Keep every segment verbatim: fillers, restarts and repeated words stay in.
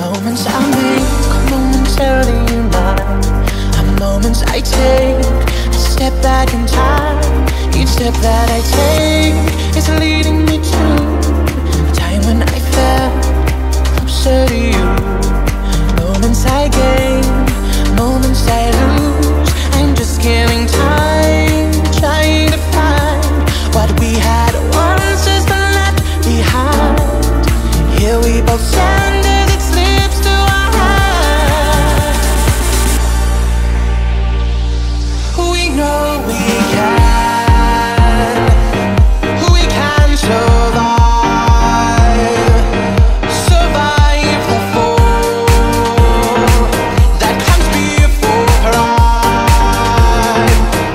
Moments I make, momentarily mine, are moments I take. I step back in time. Each step that I take is leading me to a time when I felt closer to you. Moments I gain, moments I lose. I'm just killing time, trying to find what we had once has been left behind. Here we both stand as it slips to our hands. We know we can, we can survive, survive the fall that comes before pride.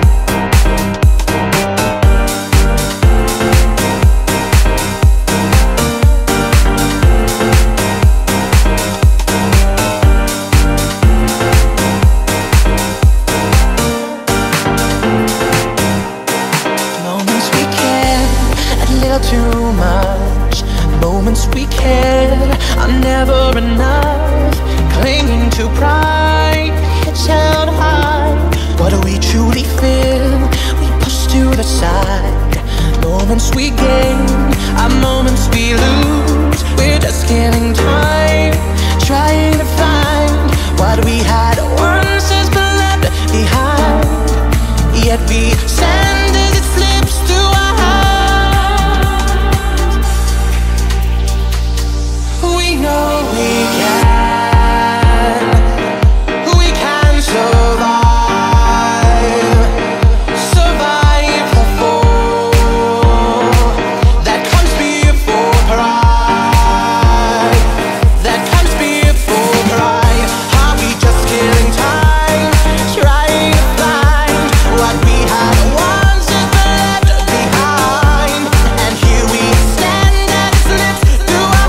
Moments we care a little too much. Moments we care are never enough. Clinging to pride, heads held high. What do we truly feel? We push to the side. Moments we gain are moments we lose. We're just killing time, trying to find what we had once has been left behind. Yet we stand as it slips to our hands. We know we can, we can survive, survive the fall that comes before pride, that comes before pride. Are we just killing time, trying to find what we had once has been left behind? And here we stand as it slips to our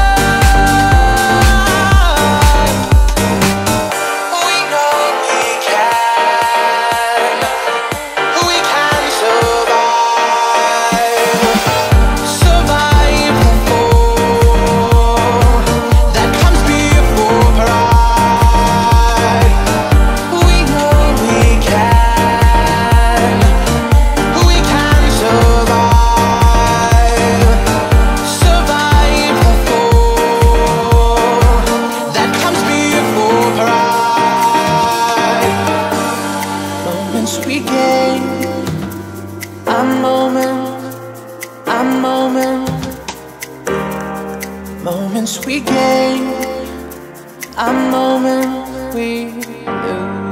hands. We know we can, we can survive, survive the fall that comes before pride. We know we can, we can survive, survive the fall that comes before pride. Moments we gain, a moment, a moment. Moments we gain, a moment we lose.